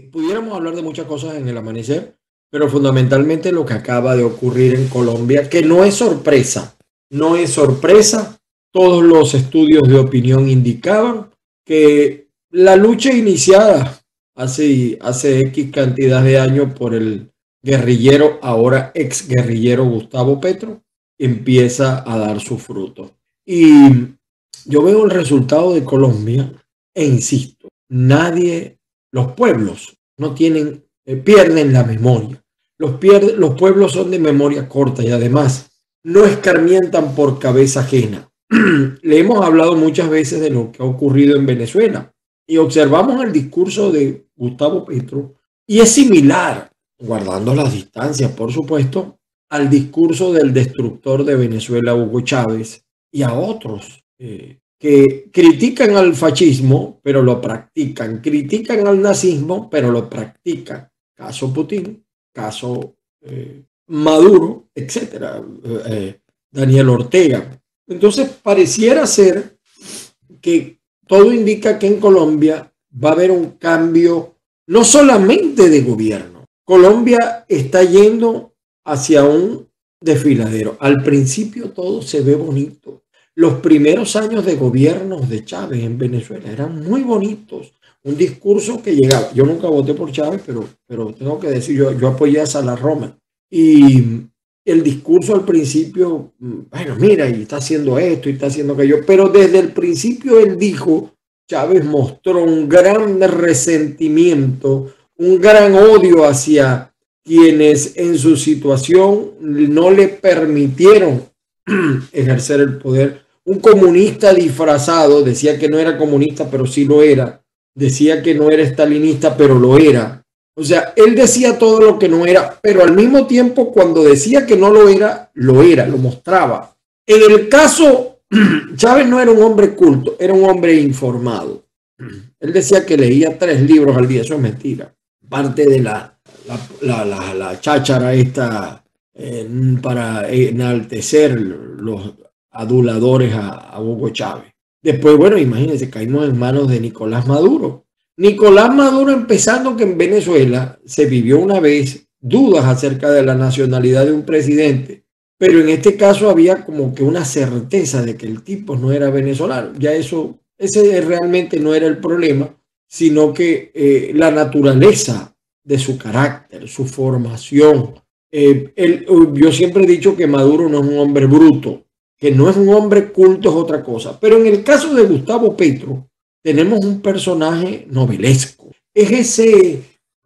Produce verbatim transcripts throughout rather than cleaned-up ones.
pudiéramos hablar de muchas cosas en el amanecer, pero fundamentalmente lo que acaba de ocurrir en Colombia, que no es sorpresa, no es sorpresa. Todos los estudios de opinión indicaban que la lucha iniciada hace, hace X cantidad de años por el guerrillero, ahora ex guerrillero Gustavo Petro, empieza a dar su fruto. Y yo veo el resultado de Colombia e insisto, nadie, los pueblos no tienen, eh, pierden la memoria. Los, pierde, los pueblos son de memoria corta y además no escarmientan por cabeza ajena. Le hemos hablado muchas veces de lo que ha ocurrido en Venezuela y observamos el discurso de Gustavo Petro y es similar, guardando las distancias, por supuesto, al discurso del destructor de Venezuela, Hugo Chávez, y a otros eh, que critican al fascismo, pero lo practican, critican al nazismo, pero lo practican. Caso Putin, caso eh, Maduro, etcétera, eh, Daniel Ortega. Entonces pareciera ser que todo indica que en Colombia va a haber un cambio no solamente de gobierno. Colombia está yendo hacia un desfiladero. Al principio todo se ve bonito. Los primeros años de gobierno de Chávez en Venezuela eran muy bonitos. Un discurso que llegaba. Yo nunca voté por Chávez, pero, pero tengo que decir, yo, yo apoyé a Salas Roma. Y el discurso al principio, bueno, mira, y está haciendo esto, y está haciendo aquello. Pero desde el principio él dijo, Chávez mostró un gran resentimiento, un gran odio hacia quienes en su situación no le permitieron ejercer el poder. Un comunista disfrazado, decía que no era comunista, pero sí lo era. Decía que no era estalinista, pero lo era. O sea, él decía todo lo que no era, pero al mismo tiempo cuando decía que no lo era, lo era, lo mostraba. En el caso, Chávez no era un hombre culto, era un hombre informado. Él decía que leía tres libros al día, eso es mentira. Parte de la, la, la, la, la cháchara esta eh, para enaltecer los aduladores a, a Hugo Chávez. Después, bueno, imagínense, caímos en manos de Nicolás Maduro. Nicolás Maduro, empezando que en Venezuela se vivió una vez dudas acerca de la nacionalidad de un presidente, pero en este caso había como que una certeza de que el tipo no era venezolano. Ya eso, ese realmente no era el problema, sino que eh, la naturaleza de su carácter, su formación. Eh, él, yo siempre he dicho que Maduro no es un hombre bruto, que no es un hombre culto, es otra cosa. Pero en el caso de Gustavo Petro, tenemos un personaje novelesco. Es ese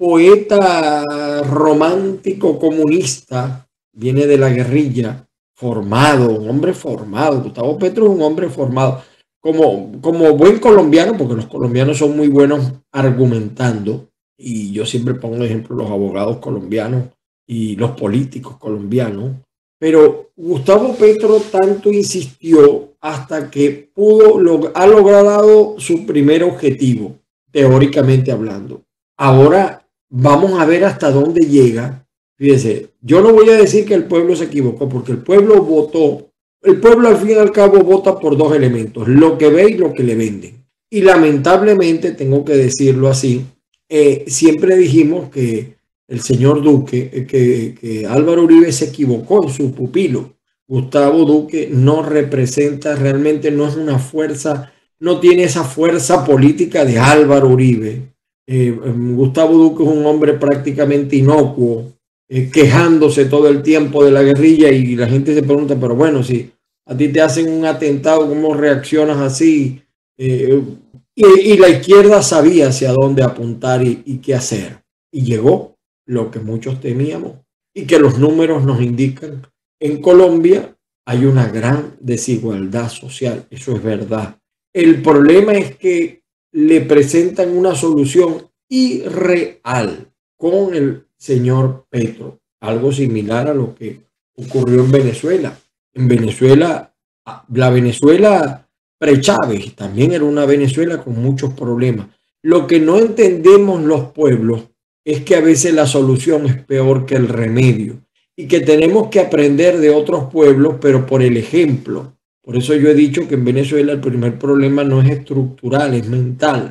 poeta romántico comunista, viene de la guerrilla, formado, un hombre formado. Gustavo Petro es un hombre formado. Como, como buen colombiano, porque los colombianos son muy buenos argumentando, y yo siempre pongo de ejemplo los abogados colombianos y los políticos colombianos, pero Gustavo Petro tanto insistió hasta que pudo, log- ha logrado su primer objetivo, teóricamente hablando. Ahora vamos a ver hasta dónde llega. Fíjese, yo no voy a decir que el pueblo se equivocó, porque el pueblo votó. El pueblo al fin y al cabo vota por dos elementos, lo que ve y lo que le venden. Y lamentablemente, tengo que decirlo así, eh, siempre dijimos que el señor Duque, eh, que, que Álvaro Uribe se equivocó en su pupilo. Gustavo Duque no representa, realmente no es una fuerza, no tiene esa fuerza política de Álvaro Uribe. Eh, Gustavo Duque es un hombre prácticamente inocuo, eh, quejándose todo el tiempo de la guerrilla, y la gente se pregunta, pero bueno, si a ti te hacen un atentado, ¿cómo reaccionas así? Eh, y, y la izquierda sabía hacia dónde apuntar y, y qué hacer. Y llegó lo que muchos temíamos y que los números nos indican. En Colombia hay una gran desigualdad social, eso es verdad. El problema es que le presentan una solución irreal con el señor Petro, algo similar a lo que ocurrió en Venezuela. En Venezuela, la Venezuela pre-Chávez también era una Venezuela con muchos problemas. Lo que no entendemos los pueblos es que a veces la solución es peor que el remedio y que tenemos que aprender de otros pueblos, pero por el ejemplo. Por eso yo he dicho que en Venezuela el primer problema no es estructural, es mental.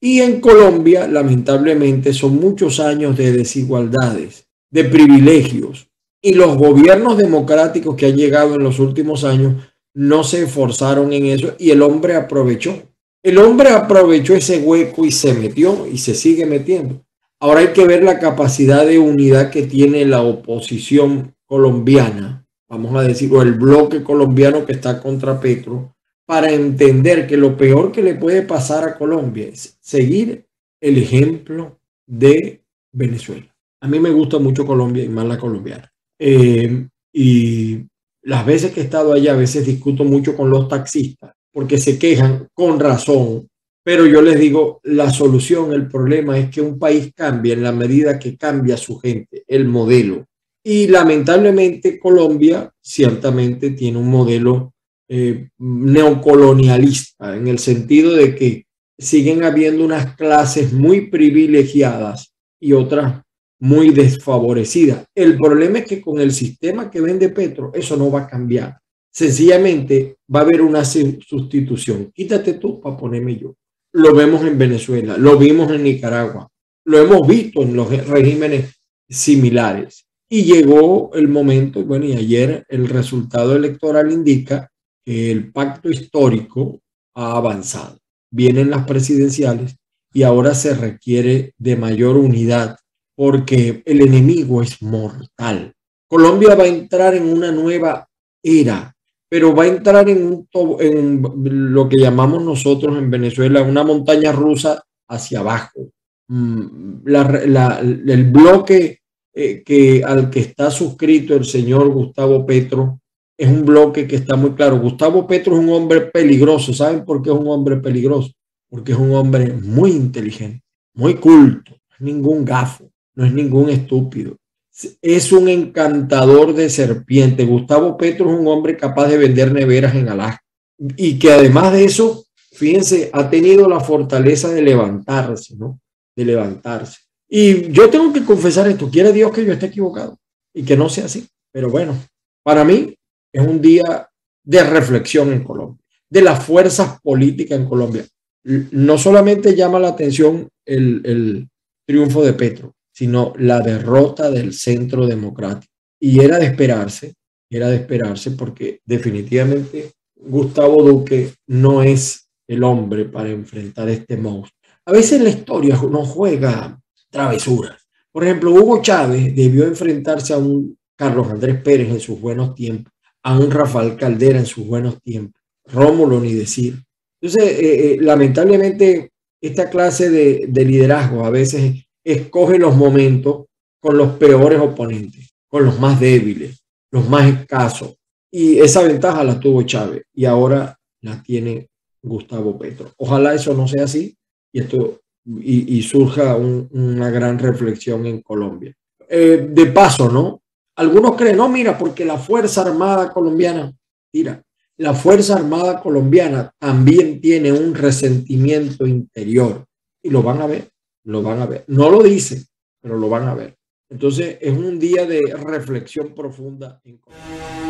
Y en Colombia, lamentablemente, son muchos años de desigualdades, de privilegios. Y los gobiernos democráticos que han llegado en los últimos años no se esforzaron en eso y el hombre aprovechó. El hombre aprovechó ese hueco y se metió y se sigue metiendo. Ahora hay que ver la capacidad de unidad que tiene la oposición colombiana, vamos a decir, o el bloque colombiano que está contra Petro, para entender que lo peor que le puede pasar a Colombia es seguir el ejemplo de Venezuela. A mí me gusta mucho Colombia y más la colombiana. Eh, y las veces que he estado allá, a veces discuto mucho con los taxistas porque se quejan con razón, pero yo les digo, la solución, el problema es que un país cambia en la medida que cambia su gente, el modelo. Y lamentablemente Colombia ciertamente tiene un modelo eh, neocolonialista, en el sentido de que siguen habiendo unas clases muy privilegiadas y otras muy desfavorecidas. El problema es que con el sistema que vende Petro, eso no va a cambiar. Sencillamente va a haber una sustitución. Quítate tú para ponerme yo. Lo vemos en Venezuela, lo vimos en Nicaragua, lo hemos visto en los regímenes similares. Y llegó el momento, bueno, y ayer el resultado electoral indica que el pacto histórico ha avanzado. Vienen las presidenciales y ahora se requiere de mayor unidad porque el enemigo es mortal. Colombia va a entrar en una nueva era, pero va a entrar en, un, en lo que llamamos nosotros en Venezuela una montaña rusa hacia abajo. La, la, el bloque eh, que, al que está suscrito el señor Gustavo Petro es un bloque que está muy claro. Gustavo Petro es un hombre peligroso. ¿Saben por qué es un hombre peligroso? Porque es un hombre muy inteligente, muy culto, no es ningún gafo, no es ningún estúpido. Es un encantador de serpiente. Gustavo Petro es un hombre capaz de vender neveras en Alaska y que además de eso, fíjense, ha tenido la fortaleza de levantarse, ¿no? De levantarse. Y yo tengo que confesar esto, quiere Dios que yo esté equivocado y que no sea así. Pero bueno, para mí es un día de reflexión en Colombia, de las fuerzas políticas en Colombia. No solamente llama la atención el, el triunfo de Petro, sino la derrota del centro democrático. Y era de esperarse, era de esperarse porque definitivamente Gustavo Duque no es el hombre para enfrentar este monstruo. A veces la historia nos juega travesuras. Por ejemplo, Hugo Chávez debió enfrentarse a un Carlos Andrés Pérez en sus buenos tiempos, a un Rafael Caldera en sus buenos tiempos, Rómulo ni decir. Entonces, eh, eh, lamentablemente, esta clase de, de liderazgo a veces escoge los momentos con los peores oponentes, con los más débiles, los más escasos. Y esa ventaja la tuvo Chávez y ahora la tiene Gustavo Petro. Ojalá eso no sea así y, esto, y, y surja un, una gran reflexión en Colombia. Eh, de paso, ¿no? Algunos creen, no, mira, porque la Fuerza Armada colombiana, mira, la Fuerza Armada colombiana también tiene un resentimiento interior y lo van a ver. Lo van a ver. No lo dicen, pero lo van a ver. Entonces es un día de reflexión profunda en Colombia.